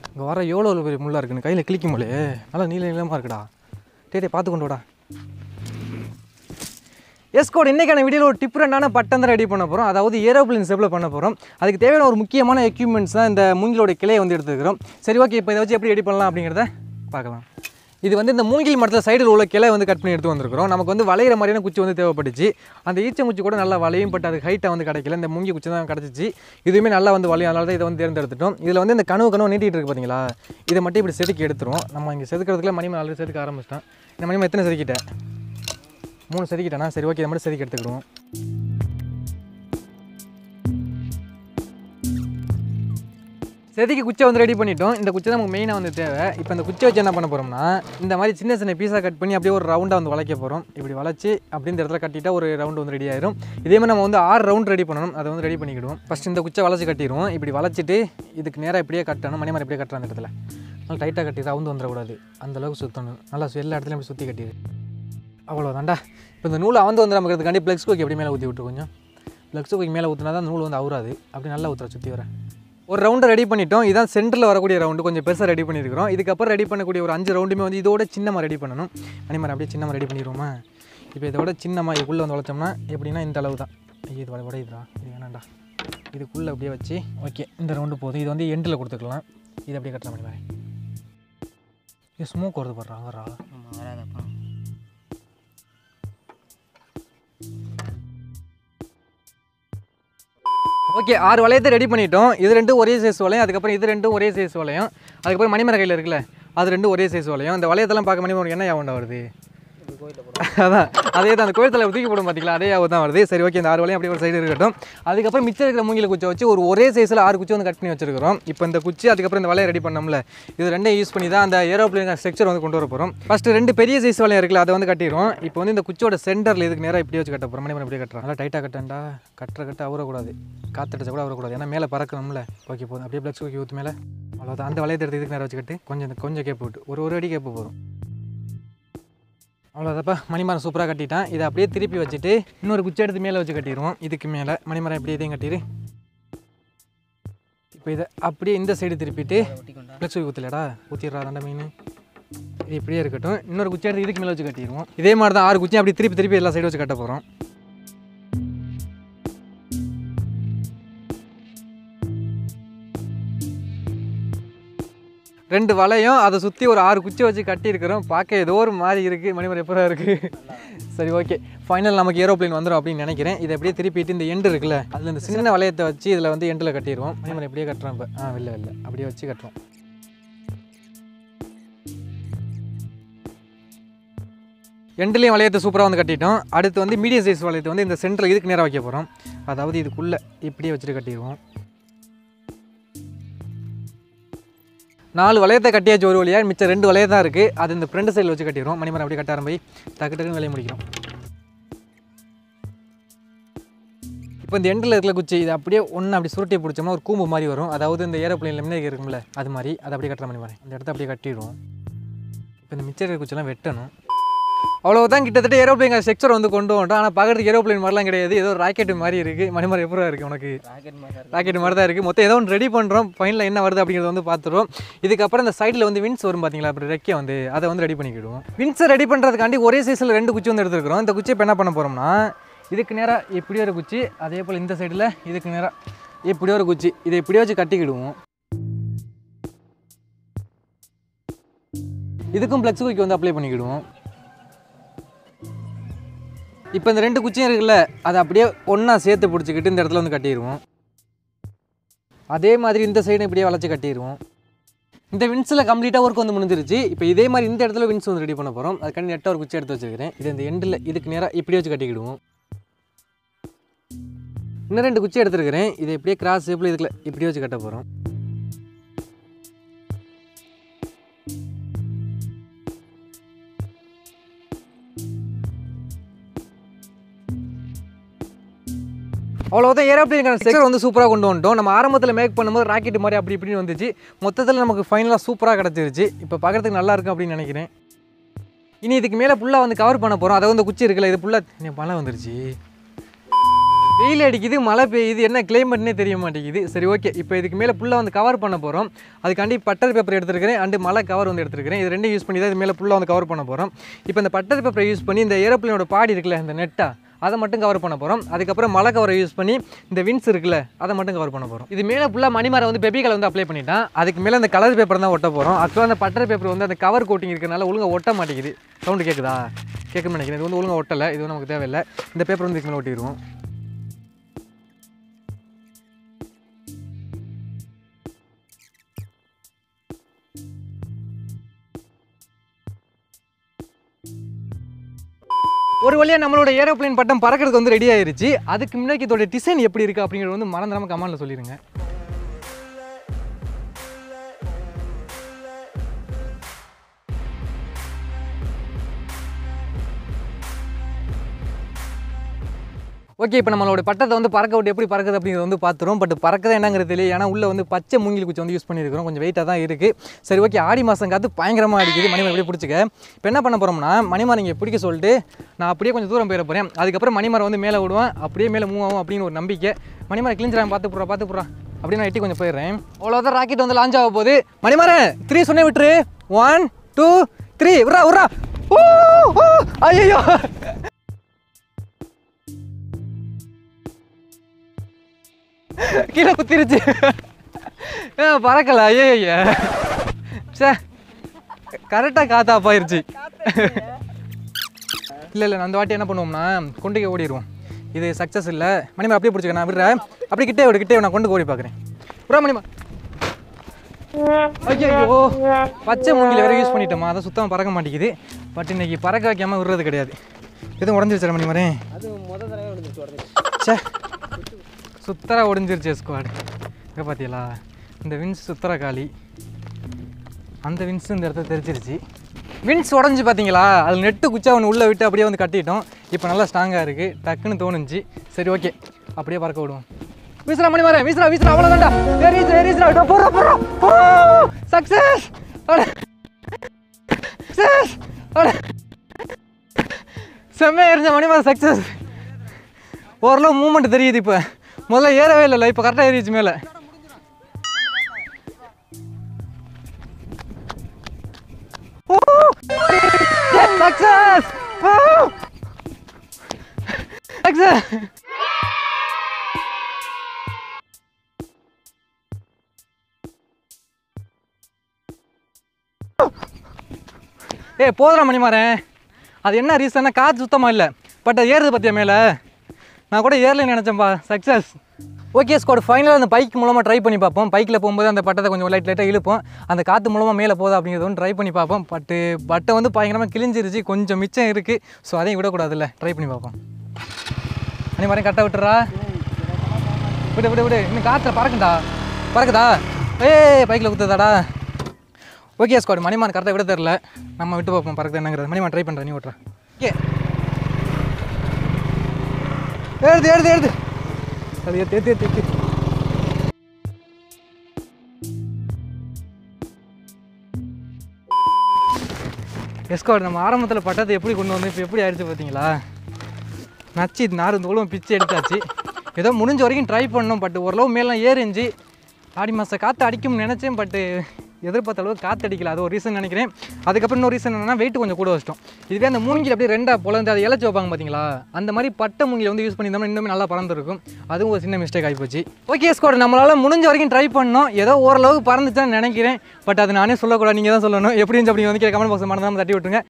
இங்கே வர எவ்வளோ பெரிய முள்ளாக இருக்குன்னு கையில் கிளிக்கும் போலே நல்லா நீளமாக இருக்குடா. டே பார்த்து கொண்டு வாடா. எஸ்கோட் இன்றைக்கான வீடியோவில் ஒரு டிஃப்ரெண்டான பட்டம் தான் ரெடி பண்ண போகிறோம். அதாவது ஏரோப்ளேன் ஷேப்பில் பண்ண போகிறோம். அதுக்கு தேவையான ஒரு முக்கியமான எக்யூப்மெண்ட்ஸ் தான் இந்த மூங்கிலோட கிளையை வந்து எடுத்துக்கிறோம். சரி ஓகே, இப்போ இதை வச்சு எப்படி ரெடி பண்ணலாம் அப்படிங்கிறத பார்க்கலாம். இது வந்து இந்த மூங்கில் மரத்தில் சைடில் உள்ள கிளை வந்து கட் பண்ணி எடுத்து வந்திருக்கிறோம். நமக்கு வந்து வளையிற மாதிரியான குச்சி வந்து தேவைப்பட்டுச்சு. அந்த ஈச்சங்குச்சி கூட நல்லா வளையும், பட் அது ஹைட்டாக வந்து கிடைக்கல. இந்த மூங்கி குச்சி தான் கிடச்சிச்சு. இதுவுமே நல்லா வந்து வளையும், அதனால தான் இதை வந்து தேர்ந்தெடுத்துட்டோம். இதில் வந்து இந்த கனவு நீட்டிகிட்டு இருக்கு பார்த்தீங்களா, இதை மட்டும் இப்படி செதுக்கி எடுத்துரும். நம்ம இங்கே செதுக்கிறதுக்குள்ள மணிமன் ஆல்ரெடி செதுக்க ஆரம்பிச்சிட்டேன். இந்த மணிமன் எத்தனை செதுக்கிட்டேன்? 3 செதுக்கிட்டேனா? சரி ஓகே, இதை மட்டும் செதுக்கி எடுத்துக்கிடுவோம். செதுக்கி குச்சை வந்து ரெடி பண்ணிட்டோம். இந்த குச்சை தான் நமக்கு மெயினாக வந்து தேவை. இப்போ இந்த குச்சை வச்சு என்ன பண்ண போகிறோம்னா, இந்த மாதிரி சின்ன சின்ன பீஸாக கட் பண்ணி அப்படியே ஒரு ரவுண்டாக வந்து வளைக்க போகிறோம். இப்படி வளைச்சி அப்படி இந்த இடத்துல கட்டிட்டா ஒரு ரவுண்டு வந்து ரெடி ஆயிரும். இதே மாதிரி நம்ம வந்து 6 ரவுண்ட் ரெடி பண்ணணும். அதை வந்து ரெடி பண்ணிக்கிடுவோம். ஃபஸ்ட் இந்த குச்சை வளைச்சி கட்டிடுவோம். இப்படி வளைச்சிட்டு இதுக்கு நேராக இப்படியே கட்டணும். மணி இப்படியே கட்டுற அந்த இடத்துல நல்லா டைட்டாக கட்டி ரவுண்டு வந்துடக்கூடாது. அந்தளவுக்கு சுற்றணும். நல்லா எல்லா இடத்துலையும் இப்படி சுற்றி கட்டிடு. அவ்வளோதான்டா. இப்போ இந்த நூலை வந்து நமக்கு ப்ளக்ஸ் கோக்கி எப்படி மேலே ஊற்றி விட்டு கொஞ்சம் ப்ளக்ஸ் கோக்கி மேலே ஊற்றினா தான் நூல் வந்து அவுறாது. அப்படி நல்லா ஊற்றுற சுற்றி வர ஒரு ரவுண்டை ரெடி பண்ணிட்டோம். இதான் சென்டரில் வரக்கூடிய ரவுண்டு கொஞ்சம் பெருசாக ரெடி பண்ணியிருக்கிறோம். இதுக்கப்புறம் ரெடி பண்ணக்கூடிய ஒரு 5 ரவுண்டுமே வந்து இதோட சின்னமாக ரெடி பண்ணணும். மணிமரம் அப்படியே சின்னமாக ரெடி பண்ணிடுவோமா? இப்போ இதோட சின்னமாக இதுக்குள்ளே வந்து வளைச்சோம்னா எப்படின்னா இந்த அளவு தான். இது உடையுதுடா, இது வேணாண்டா. இதுக்குள்ளே அப்படியே வச்சு ஓகே, இந்த ரவுண்டு போதும். இது வந்து எண்டில் கொடுத்துக்கலாம். இது அப்படியே கட்டுற மணிமரம். இது ஸ்மோக் வருது போடுறாங்கறா. வராதப்பா. ஓகே, 6 வளையத்தை ரெடி பண்ணிட்டோம். இது 2 ஒரே சைஸ் வளையம், அதுக்கப்புறம் இது 2 ஒரே சைஸ் வளையம், அதுக்கப்புறம் மணிமர கையில் இருக்குல்ல அது 2 ஒரே சைஸ் வளையம். இந்த வளையத்தெல்லாம் பார்க்க மணிமரம் என்ன யாவண்டா வருது? அதான் அதே தான், அந்த கோயில் தலைவர் தூக்கி போடும் பார்த்தீங்களா, அதே யாவும் தான் வருது. சரி ஓகே, இந்த 6 வளையம் அப்படியே ஒரு சைடு இருக்கட்டும். அதுக்கப்புறம் மிச்சம் இருக்கிற மூங்கில குச்சை வச்சு ஒரு ஒரே சைஸில் 6 குச்சி வந்து கட் பண்ணி வச்சிருக்கிறோம். இப்போ இந்த குச்சி அதுக்கப்புறம் இந்த வளையம் ரெடி பண்ணோம்ல, இது 2 யூஸ் பண்ணி தான் அந்த ஏரோப்ளேன் ஸ்ட்ரக்சர் வந்து கொண்டு வர போகிறோம். ஃபஸ்ட்டு 2 பெரிய சைஸ் வளையம் இருக்குல்ல, அதை வந்து கட்டிடுவோம். இப்போ வந்து இந்த குச்சியோட சென்டரில் இதுக்கு நேராக இப்படி வச்சு கட்ட போகிறோம். மணிமரம் இப்படியே கட்டுறோம். நல்லா டைட்டாக கட்டண்டா. கட்ட அவரக்கூடாது, காற்றடிச்சா கூட அவரக்கூடாது, ஏன்னா மேலே பறக்கணும்ல. ஓகே போதும். அப்படியே ப்ளக்ஸ் ஓகே ஊற்று மேலே. அவ்வளோதான். அந்த வளையத்தை எடுத்து இதுக்கு நேராக வச்சுக்கிட்டு கொஞ்சம் கேப்பு விட்டு ஒரு அடி கேப்பு போதும். அவ்வளோதாப்பா, மணிமரம் சூப்பராக கட்டிட்டான். இதை அப்படியே திருப்பி வச்சுட்டு இன்னொரு குச்சி எடுத்து மேலே வச்சு கட்டிடுவோம். இதுக்கு மேலே மணிமரம் இப்படி இதையும் கட்டிடு. இப்போ இதை அப்படியே இந்த சைடு திருப்பிட்டு ப்ளஸ் ஊற்றலடா, ஊற்றிடுறா தாண்டா மீன். இது இப்படியே இருக்கட்டும். இன்னொரு குச்சி எடுத்து இதுக்கு மேலே வச்சு கட்டிடுவோம். இதே மாதிரி தான் 6 குச்சி அப்படி திருப்பி எல்லா சைடு வச்சு கட்ட போகிறோம். ரெண்டு வளையம் அதை சுற்றி ஒரு 6 குச்சி வச்சு கட்டியிருக்கிறோம். பார்க்க ஏதோ ஒரு மாதிரி இருக்குது. மணிமரம் எப்போ இருக்குது? சரி ஓகே, ஃபைனல் நமக்கு ஏரோப்ளேன் வந்துடும் அப்படின்னு நினைக்கிறேன். இதை அப்படியே திருப்பிட்டு இந்த எண்டு இருக்குல்ல, அதில் இந்த சின்ன வளையத்தை வச்சு இதில் வந்து எண்டில் கட்டிடுவோம். மணிமரம் எப்படியே கட்டுறோம். இப்போ இல்லை அப்படியே வச்சு கட்டுறோம். எண்டுலேயும் வளையத்தை சூப்பராக வந்து கட்டிட்டோம். அடுத்து வந்து மீடியம் சைஸ் வளையத்தை வந்து இந்த சென்டரில் இதுக்கு நேராக வைக்க போகிறோம். அதாவது இதுக்குள்ளே இப்படியே வச்சுட்டு கட்டிடுவோம். 4 வளையத்தை கட்டியாச்சு ஒரு வழியாக. மிச்சம் 2 வளையம் தான் இருக்குது. அது இந்த ஃப்ரண்ட் சைடில் வச்சு கட்டிடுவோம். மணிமரம் அப்படியே கட்ட ஆரம்பி டக்குன்னு வேலையை முடிக்கிறோம். இப்போ இந்த எண்டில் இருக்கிற குச்சி இதை அப்படியே ஒன்று அப்படி சுருட்டி பிடிச்சோம்னா ஒரு கூம்பு மாதிரி வரும். அதாவது இந்த ஏரோப்ளேனில் முன்னே இருக்கும்ல, அது மாதிரி அதை அப்படியே கட்டுற மணிமரம். அந்த இடத்த அப்படியே கட்டிடுவோம். இப்போ இந்த மிச்சம் இருக்கிற குச்சியெல்லாம் வெட்டணும். அவ்வளோதான், கிட்டத்தட்ட ஏரோப்ளேன் ஸ்ட்ரக்சர் வந்து கொண்டு வந்துட்டோம். ஆனால் பார்க்குறதுக்கு ஏரோப்ளேன் மாதிரிலாம் கிடையாது, ஏதோ ராக்கெட் மாதிரி இருக்குது. மணிமரம் எப்போ இருக்குது உனக்கு? ராக்கெட் மாதிரி தான் இருக்குது. மொத்தம் ஏதோ ஒன்று ரெடி பண்ணுறோம். ஃபைனலில் என்ன வருது அப்படிங்கிறத வந்து பார்த்துருவோம். இதுக்கப்புறம் இந்த சைடில் வந்து வின்ஸ் வரும் பார்த்தீங்களா, அப்படி ரெக்கை வந்து அதை வந்து ரெடி பண்ணிக்கிடுவோம். வின்ஸை ரெடி பண்ணுறதுக்காண்டி ஒரே சைஸில் 2 குச்சி வந்து எடுத்துருக்கிறோம். இந்த குச்சி இப்போ என்ன பண்ண போகிறோம்னா, இதுக்கு நேராக இப்படி ஒரு குச்சி, அதே போல் இந்த சைடில் இதுக்கு நேராக இப்படி ஒரு குச்சி, இதை இப்படியே வச்சு கட்டிக்கிடுவோம். இதுக்கும் ப்ளக்ஸ் குச்சி வந்து அப்ளை பண்ணிக்கிடுவோம். இப்போ இந்த 2 குச்சியும் இருக்குல்ல, அதை அப்படியே ஒன்றா சேர்த்து பிடிச்சிக்கிட்டு இந்த இடத்துல வந்து கட்டிடுவோம். அதே மாதிரி இந்த சைடும் இப்படியே வளைச்சி கட்டிடுவோம். இந்த வின்ஸில் கம்ப்ளீட்டாக ஒர்க் வந்து முடிஞ்சிருச்சு. இப்போ இதே மாதிரி இந்த இடத்துல வின்ஸ் வந்து ரெடி பண்ண போகிறோம். அதுக்காண்டி நெட்டாக ஒரு குச்சி எடுத்து வச்சுருக்கிறேன். இது இந்த எண்டில் இதுக்கு நேராக இப்படி வச்சு கட்டிக்கிடுவோம். இன்னும் 2 குச்சி எடுத்துருக்கிறேன். இதை இப்படியே கிராஸ் ஷேப்பில் இதுக்குள்ள இப்படி வச்சு கட்ட போகிறோம். அவ்வளோதான், ஏரோப்ளேனுக்கான ஸ்ட்ரக்சர் வந்து சூப்பராக கொண்டு வந்துட்டோம். நம்ம ஆரம்பத்தில் மேக் பண்ணும்போது ராக்கெட் மாதிரி அப்படி இப்படின்னு வந்துச்சு. மொத்தத்தில் நமக்கு ஃபைனலாக சூப்பராக கிடச்சிருச்சு. இப்போ பார்க்குறதுக்கு நல்லா இருக்கும் அப்படின்னு நினைக்கிறேன். இனி இதுக்கு மேலே ஃபுல்லாக வந்து கவர் பண்ண போகிறோம். அதை வந்து குச்சி இருக்குல்ல, இது ஃபுல்லாக பழம் வந்துருச்சு. வெயில் அடிக்குது, மழை பெய்யுது, என்ன கிளைமேட்னே தெரிய மாட்டேங்குது. சரி ஓகே, இப்போ இதுக்கு மேலே ஃபுல்லாக வந்து கவர் பண்ண போகிறோம். அதுக்காண்டி பட்டர் பேப்பர் எடுத்துருக்கிறேன் அண்டு மழை கவர் வந்து எடுத்துருக்கிறேன். இது ரெண்டும் யூஸ் பண்ணி தான் இது மேலே ஃபுல்லாக வந்து கவர் பண்ண போகிறோம். இப்போ இந்த பட்டர் பேப்பரை யூஸ் பண்ணி இந்த ஏரோப்ளேனோட பாடி இருக்குல்ல, இந்த நெட்டா அதை மட்டும் கவர் பண்ண போகிறோம். அதுக்கப்புறம் மழை கவரை யூஸ் பண்ணி இந்த வின்ஸ் இருக்குல்ல, அதை மட்டும் கவர் பண்ண போகிறோம். இது மேலே ஃபுல்லாக மணிமாரை வந்து பெபி கலர் வந்து அப்ளை பண்ணிட்டான். அதுக்கு மேலே அந்த கலர் பேப்பர் தான் ஒட்ட போகிறோம். ஆக்சுவலாக அந்த பட்டர் பேப்பர் வந்து அந்த கவர் கோட்டிங் இருக்கிறனால ஒழுங்காக ஒட்ட மாட்டேங்குது. சவுண்டு கேட்குதா? கேட்கணும்னு நினைக்கிறேன். இது வந்து ஒழுங்காக ஒட்டலை. இது நமக்கு தேவையில்லை. இந்த பேப்பர் வந்து இதுக்கு மேலே ஒட்டிடுவோம். ஒரு வழியாக நம்மளோட ஏரோப்ளேன் பட்டம் பறக்கிறதுக்கு வந்து ரெடி ஆயிருச்சு. அதுக்கு முன்னாடி இதோட டிசைன் எப்படி இருக்குது அப்படிங்கிறது வந்து மறந்துடாமல் கமெண்ட்டில் சொல்லிடுங்க. ஓகே, இப்போ நம்மளோட பட்டத்தை வந்து பறக்க விட்டு எப்படி பறக்குது அப்படிங்கிறது வந்து பார்த்துரும். பட் பறக்கதான் என்னங்கிறது தெரியல. ஏன்னா உள்ளே வந்து பச்சை மூங்கில் குச்சி வந்து யூஸ் பண்ணியிருக்கிறோம். கொஞ்சம் வெயிட்டாக தான் இருக்குது. சரி ஓகே, ஆடி மாதம் காற்று பயங்கரமாக அடிக்குது. மணிமார் எப்படி பிடிச்சிக்க. இப்போ என்ன பண்ண போகிறோம்னா, மணிமார் இங்கே பிடிக்க சொல்லிட்டு நான் அப்படியே கொஞ்சம் தூரம் போயிட போகிறேன். அதுக்கப்புறம் மணிமாரை வந்து மேலே விடுவேன். அப்படியே மேலே மூவ் ஆகும் அப்படின்னு ஒரு நம்பிக்கை. மணிமாரை கிழிஞ்சிடாம பார்த்து போடுறா அப்படின்னு நான் எட்டி கொஞ்சம் போயிடுறேன். அவ்வளோதான், ராக்கெட் வந்து லான்ச் ஆக போகுது. மணிமாரை 3 சொன்னே விட்டுரு. 1 2 3 விட்றா. ஐயோ, கீழே குத்திருச்சு. பறக்கல. ஐயா சே, கரெக்டாக காத்தா போயிருச்சு. இல்லை நான் அந்த வாட்டி என்ன பண்ணுவோம்னா கொண்டு ஓடிடுவோம். இது சக்ஸஸ் இல்லை. மணிமார் அப்படியே பிடிச்சிக்க. நான் விடுறேன். அப்படி கிட்டே நான் கொண்டு ஓடி பார்க்குறேன். புறா மணிமார். ஐயோ, பச்சை மூங்கில் வேறு யூஸ் பண்ணிட்டோமா, அதை சுத்தமாக பறக்க மாட்டேங்குது. பட் இன்னைக்கு பறக்க வைக்காமல் விடுறது கிடையாது. எதுவும் உடஞ்சிருச்சு மணிமாரே. சே, சுத்தரா ஒடிஞ்சிருச்சு ஸ்குவாட். இங்கே பார்த்தீங்களா, இந்த வின்ஸ் சுத்தர காலி. அந்த வின்ஸ் இந்த இடத்த தெரிச்சிருச்சு. வின்ஸ் உடஞ்சி பார்த்தீங்களா, அது நெட்டு குச்சா ஒன்று உள்ளே விட்டு அப்படியே வந்து கட்டிட்டோம். இப்போ நல்லா ஸ்ட்ராங்காக இருக்குது. டக்குன்னு தோணுச்சு. சரி ஓகே, அப்படியே பறக்க விடுவோம். வீசுறா மணிமாரே, வீசுறா அவ்வளோதான்டா. போடுறா. சக்ஸஸ். செம்மையாக இருந்த மணிமார் சக்ஸஸ். ஓரளவு மூமெண்ட் தெரியுது. இப்போ முதல்ல ஏறவே இல்லை, இப்போ கரெக்டாக ஏறிச்சு மேலே. சக்ஸஸ். போதுறா மணிமாரேன். அது என்ன ரீசன்னா, காற்று சுத்தமாக இல்லை. பட் அது ஏறுது பார்த்தியா மேலே. நான் கூட ஏர்லைன்னு நினச்சேன்ப்பா. சக்ஸஸ். ஓகே ஸ்குவாட், ஃபைனலாக அந்த பைக் மூலமாக ட்ரை பண்ணி பார்ப்போம். பைக்கில் போகும்போது அந்த பட்டத்தை கொஞ்சம் லைட்டாக இழுப்போம். அந்த காற்று மூலமாக மேலே போகுது அப்படிங்கிறது வந்து ட்ரை பண்ணி பார்ப்போம். பட்டை வந்து பயங்கரமாக கிழிஞ்சிருச்சு. கொஞ்சம் மிச்சம் இருக்குது. ஸோ அதையும் விடக்கூடாதுல்ல, ட்ரை பண்ணி பார்ப்போம். மணிமாரேன் கரெக்டாக விட்டுறா. விடு. இன்னும் காற்றை பறக்குதா. பைக்கில் குத்துதாடா. ஓகே ஸ்குவாட், மணிமார் கரெக்டாக விட தெரில. நம்ம விட்டு பார்ப்போம் பறக்குது என்னங்கிறது. மணிமார் ட்ரை பண்ணுறேன், நீ விட்றா. ஓகே, ஏறுது. அது ஏத்து. எஸ்கார்ட், நம்ம ஆரம்பத்தில் பட்டத்தை எப்படி கொண்டு வந்து இப்போ எப்படி ஆயிடுச்சு பார்த்தீங்களா. நச்சு நார் தோளும் பிச்சு எடுத்தாச்சு. ஏதோ முடிஞ்ச வரைக்கும் ட்ரை பண்ணோம். பட் ஓரளவு மேலாம் ஏறிஞ்சு ஆடி மாதம் காற்று அடிக்கும்னு நினச்சேன். பட்டு எதிர்பார்த்த அளவுக்கு காற்று அடிக்கல. அது ஒரு ரீசன் நினைக்கிறேன். அதுக்கப்புறம் இன்னொரு ரீசன் என்னன்னா, வெயிட் கொஞ்சம் கூட வச்சிட்டோம். இதுவே அந்த மூங்கில் அப்படியே ரெண்டாக பொழந்து அதை இலச்சி வைப்பாங்க பார்த்தீங்களா, அந்த மாதிரி பட்டை மூங்கில் வந்து யூஸ் பண்ணியிருந்தோம்னா இன்னுமே நல்லா பறந்துருக்கும். அதுவும் ஒரு சின்ன மிஸ்டேக் ஆகிப்போச்சு. ஓகே ஸ்குவாட், நம்மளால் முடிஞ்ச வரைக்கும் ட்ரை பண்ணோம். ஏதோ ஓரளவுக்கு பறந்துச்சான்னு நினைக்கிறேன். பட் அது நானே சொல்லக்கூடாது, நீங்கள் தான் சொல்லணும். எப்படி இருந்துச்சு அப்படிங்க வந்து கமெண்ட் பாக்ஸ் மறந்துடாம தட்டி விட்டுருங்க.